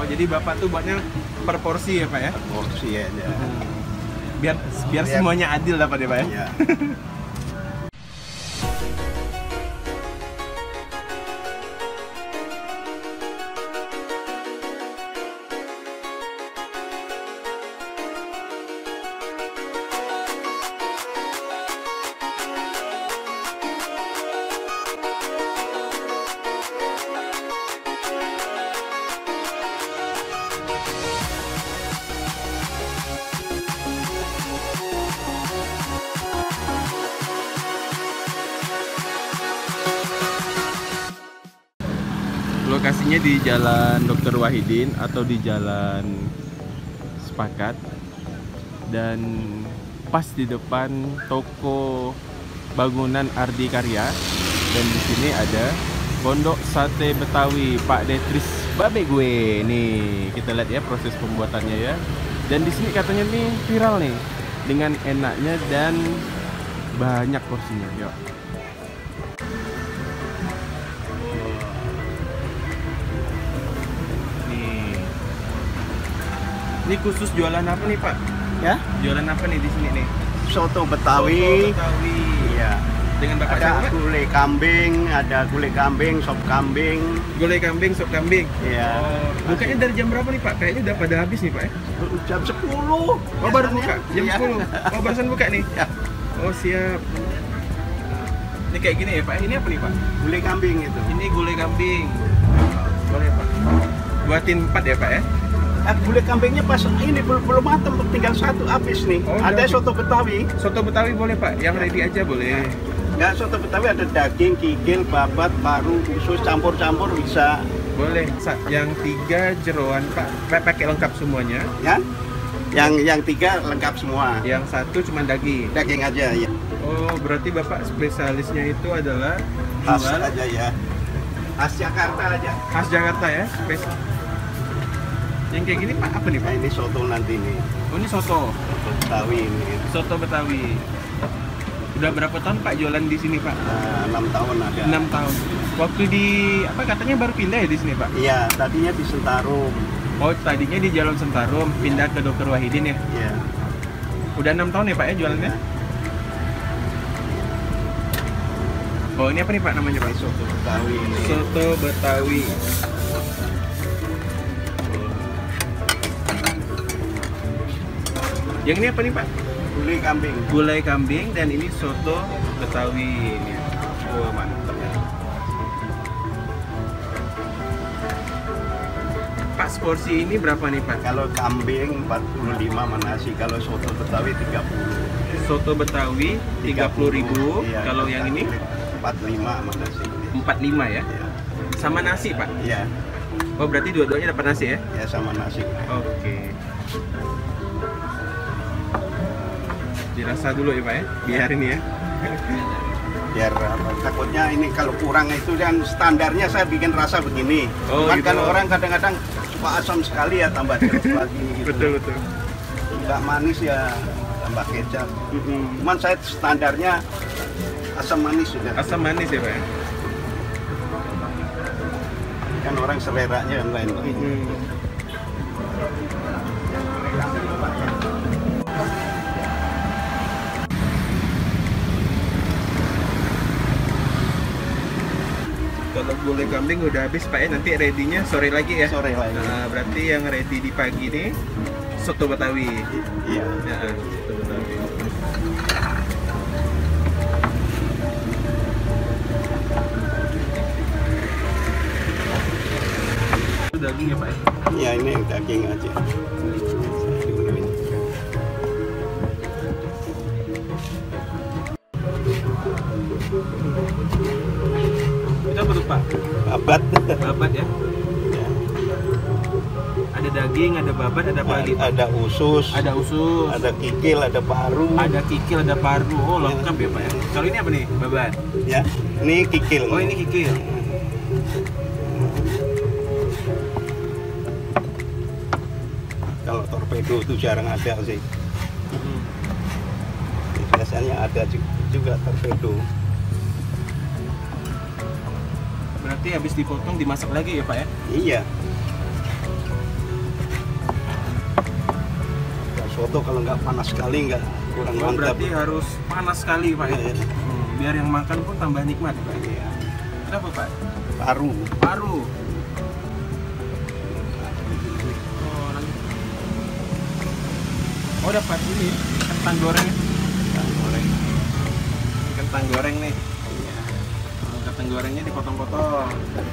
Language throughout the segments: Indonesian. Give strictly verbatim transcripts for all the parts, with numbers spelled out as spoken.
Oh, jadi Bapak tuh buatnya per porsi ya Pak ya? Per porsi ya. Hmm. Biar biar semuanya adil lah Pak ya Pak ya? Iya. Lokasinya di Jalan Dokter Wahidin atau di Jalan Sepakat, dan pas di depan toko bangunan Ardi Karya. Dan di sini ada Pondok Sate Betawi Pak Detris Babe gue. Nih kita lihat ya proses pembuatannya ya. Dan di sini katanya nih viral nih dengan enaknya dan banyak porsinya. Yuk. Ini khusus jualan apa nih Pak? Ya? Jualan apa nih di sini nih? Soto Betawi. Soto Betawi. Iya. Dengan Bapak ada siapa? gulai kambing, ada gulai kambing, sop kambing. Gulai kambing, sop kambing. Iya. Oh, bukanya dari jam berapa nih Pak? Kayaknya udah pada habis nih Pak ya? Jam sepuluh. Oh, baru buka? Jam Iya. sepuluh? Oh, barusan buka nih? Ya. Oh, siap. Ini kayak gini ya Pak? Ini apa nih Pak? Gulai kambing itu. Ini gulai kambing. Boleh Pak? Buatin empat ya Pak ya? Eh, gulai kambingnya pas ini belum belum matang, tinggal satu habis nih. Oh, ada udah. soto Betawi. Soto Betawi boleh Pak? Yang ready aja boleh. Ya, soto Betawi ada daging, kikil, babat, paru, usus, campur-campur bisa. Boleh. Sa- Yang tiga jeroan Pak, Pa- pakai lengkap semuanya. Ya. Yang yang tiga lengkap semua. Yang satu cuma daging. Daging aja ya. Oh, berarti Bapak spesialisnya itu adalah Khas jual aja ya. Khas Jakarta aja. khas Jakarta ya? Spes Yang kayak gini Pak, apa nih Pak? Nah, ini soto nanti nih. Oh, ini soto. Soto Betawi ini. Soto Betawi. Udah berapa tahun Pak jualan di sini Pak? Nah, enam tahun ada. enam tahun. Waktu di apa katanya baru pindah ya di sini Pak? Iya, tadinya di Sentarum. Oh, tadinya di Jalan Sentarum, pindah ke Dokter Wahidin ya? Iya. Udah enam tahun ya Pak ya jualannya? Oh, ini apa nih Pak namanya Pak? Soto Betawi ini. Soto Betawi. Yang ini apa nih Pak? Gulai kambing. Gulai kambing, dan ini soto Betawi. Ini. Oh, mantap ya. Pak, porsi ini berapa nih Pak? Kalau kambing empat puluh lima sama nasi, kalau soto Betawi tiga puluh. Soto Betawi tiga puluh ribu, Iya, kalau yang ini empat puluh lima sama nasi. empat puluh lima ya? Iya. Sama nasi Pak? Iya, Oh, berarti dua-duanya dapat nasi ya? ya sama nasi. Oke. Dirasa dulu ya Pak ya? Biar ini ya. Biar apa, takutnya ini kalau kurang itu kan standarnya saya bikin rasa begini. Oh, Cuman gitu. kalau orang kadang-kadang suka asam sekali ya tambah jeruk lagi gitu. Betul, betul. Nggak manis ya tambah kecap. Mm-mm. Cuman saya standarnya asam manis sudah. Asam manis ya Pak ya? Kan orang seleranya yang lain-lain. Mm-mm. Kalau gulai kambing udah habis Pak ya, nanti ready-nya sore lagi ya? Sore lagi. Nah, berarti yang ready di pagi nih soto Betawi. Iya. Ya, soto Betawi. Itu daging ya Pak ya? Ya ini daging aja. Itu apa tuh Pak? Babat. Babat ya? Ya. Ada daging, ada babat, ada apa lagi? Ada usus, Ada usus, ada kikil, ada paru. ada kikil, ada paru. Oh, lengkap ya Pak ya? Kalau ini apa nih? Babat? Ya, ini kikil. Oh, ini kikil. Kalau torpedo itu jarang ada sih. Hmm. Biasanya ada ju- juga torpedo. Berarti habis dipotong dimasak lagi ya Pak ya? Iya. soto kalau nggak panas sekali nggak kurang Oh, mantap. berarti harus panas sekali Pak ya? Iya, iya. Hmm, biar yang makan pun tambah nikmat Pak. Iya. Kenapa Pak? Paru. Paru. Oh, lanjut. Oh, dapat ini kentang goreng. Kentang goreng. Kentang goreng nih. Iya. Oh, kentang gorengnya dipotong-potong.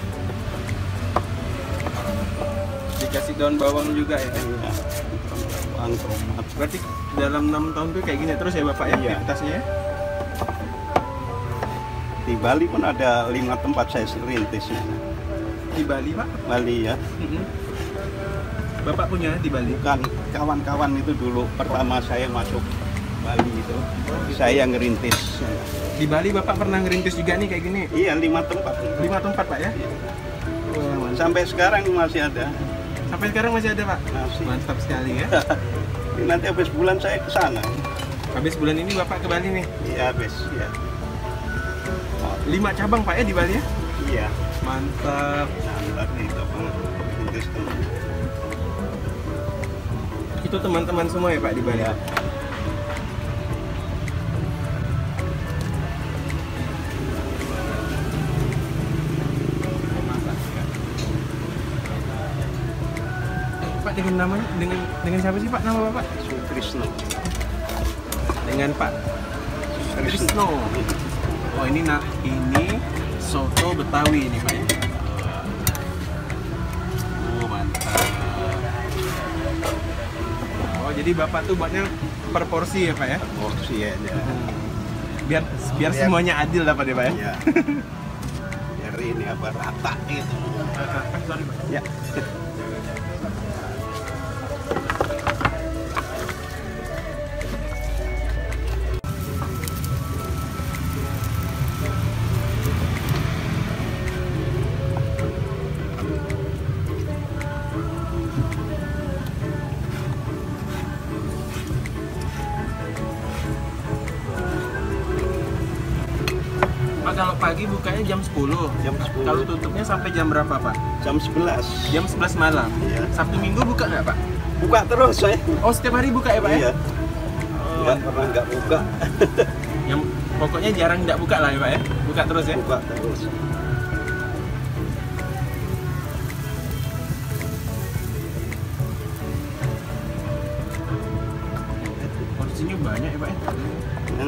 Dikasih daun bawang juga ya. Iya. Bawang, tomat. Berarti dalam enam tahun tuh kayak gini terus ya Bapak ya Iya. aktivitasnya ya? Di Bali pun ada lima tempat saya rintisnya. Di Bali Pak? Bali ya. Mm-mm. Bapak punya di Bali? Bukan, kawan-kawan itu dulu pertama saya masuk Bali itu. gitu. Saya yang ngerintis. Di Bali Bapak pernah ngerintis juga nih kayak gini? Iya, lima tempat. Lima tempat Pak ya? Wah, mantap. Sampai sekarang masih ada. Sampai sekarang masih ada Pak? Masih. Mantap sekali ya. Nanti habis bulan saya ke sana. Habis bulan ini Bapak ke Bali nih? Iya, habis ya. Lima cabang Pak ya di Bali ya? Iya. Mantap. Mantap itu banget. Rintis tuh. Itu teman-teman semua ya Pak di Bali? Iya. Pak dengan namanya dengan dengan siapa sih Pak nama Bapak? Sutrisno. Dengan Pak Trisno. Oh ini nah ini soto Betawi ini Pak ya. Oh mantap. Oh jadi Bapak tuh buatnya per porsi ya Pak ya? Porsi ya. Biar biar Biar- semuanya adil dapat ya Pak ya? Iya. Biar ini apa rata gitu. Eh, sorry Pak. Ya. Pak kalau pagi bukanya jam sepuluh. Jam sepuluh. Kalau tutupnya sampai jam berapa Pak? Jam sebelas. Jam sebelas malam. Iya. Sabtu Minggu buka nggak Pak? Buka terus saya. Oh setiap hari buka ya Pak ya? Iya. Oh, Nggak pernah nggak buka. yang pokoknya jarang nggak buka lah ya Pak ya? Buka terus ya? Buka terus. Porsinya banyak ya Pak ya? Ya.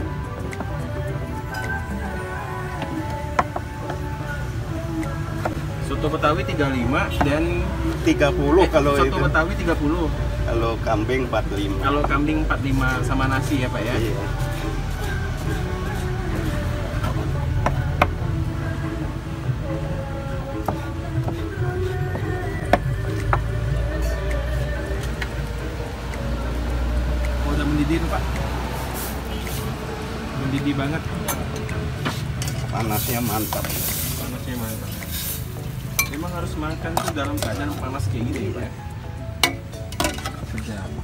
Soto Betawi tiga puluh lima dan tiga puluh eh, kalau soto itu. Betawi tiga puluh. Kalau kambing empat puluh lima. Kalau kambing empat puluh lima sama nasi ya Pak ya? Iya. Oh, udah mendidih tuh, Pak. Mendidih banget. Panasnya mantap. Panasnya mantap. Memang harus makan tuh dalam keadaan panas kayak gini ya Pak ya? Sedap.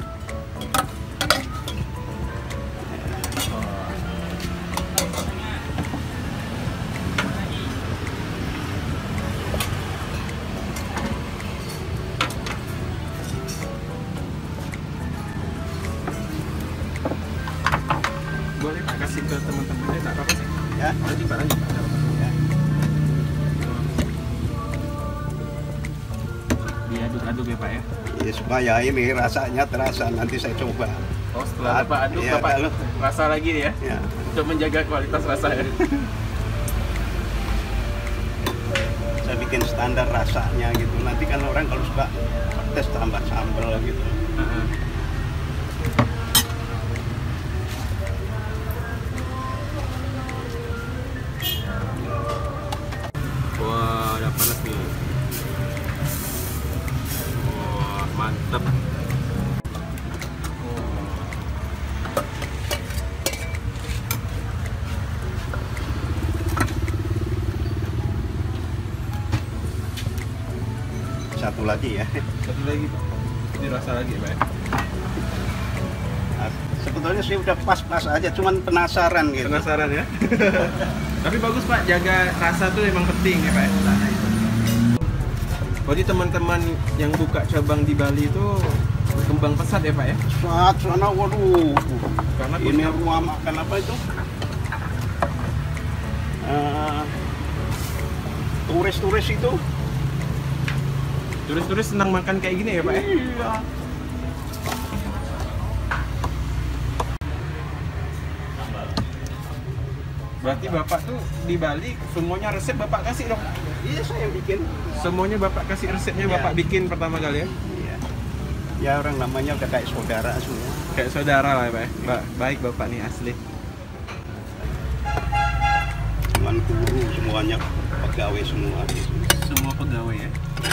Boleh Pak kasih ke teman-temannya, tak apa-apa sih. Ya. Lanjut Pak, lanjut Pak. Nggak apa-apa. Ya. Diaduk-aduk ya Pak ya? Ya, supaya ini rasanya terasa, nanti saya coba. Oh setelah Bapak aduk, Iya, Bapak kalau- rasa lagi ya? Ya. Untuk menjaga kualitas rasa ya? Saya bikin standar rasanya gitu. Nanti kan orang kalau suka pedas tambah sambal gitu. Heeh. Wah, udah panas nih. Wah, mantep. Satu lagi ya. Satu lagi Pak. Ini rasa lagi Pak ya? Nah, sebetulnya sih udah pas-pas aja, cuman penasaran gitu. Penasaran ya? Tapi bagus Pak, jaga rasa tuh emang penting ya Pak ya? Berarti teman-teman yang buka cabang di Bali itu berkembang pesat ya Pak ya? Saat sana, waduh. Karena Ini rumah makan apa itu? Eh, turis-turis itu. turis-turis senang makan kayak gini ya Pak ya? Iya. Berarti Bapak tuh di Bali semuanya resep Bapak kasih dong? Iya, saya yang bikin. Semuanya Bapak kasih resepnya Iya. Bapak bikin pertama kali ya? Iya. Ya orang namanya udah kayak saudara semua. Kayak saudara lah ya Pak ya? Ba- baik Bapak nih asli. Cuman guru semuanya pegawai semua. Semua pegawai ya?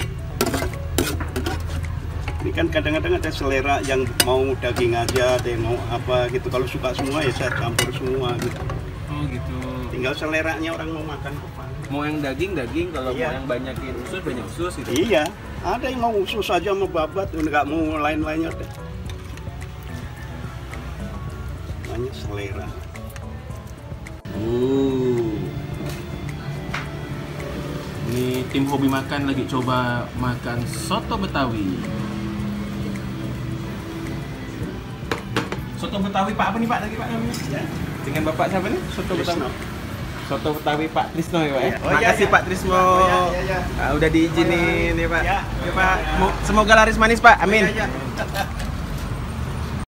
Ini kan kadang-kadang ada selera yang mau daging aja, ada yang mau apa gitu. Kalau suka semua ya saya campur semua gitu. Oh gitu. Tinggal seleranya orang mau makan apa. Mau yang daging daging, kalau Iya. mau yang banyakin usus banyak usus gitu. Iya, ada yang mau usus aja mau babat, nggak mau lain-lainnya deh. Banyak selera. Uh. Ini tim hobi makan lagi coba makan soto Betawi. Soto Betawi Pak apa nih Pak lagi Pak namanya? Ya. Dengan Bapak siapa nih? Soto Trisno. Betawi. Soto Betawi Pak Trisno ya Pak ya? Iya. Oh, iya, Makasih iya. Pak Trisno. Oh, iya, iya, iya. Ah, udah diizinin ya Pak. Iya. Ya, Pak. Mo- Semoga laris manis Pak. Amin. Iya, iya.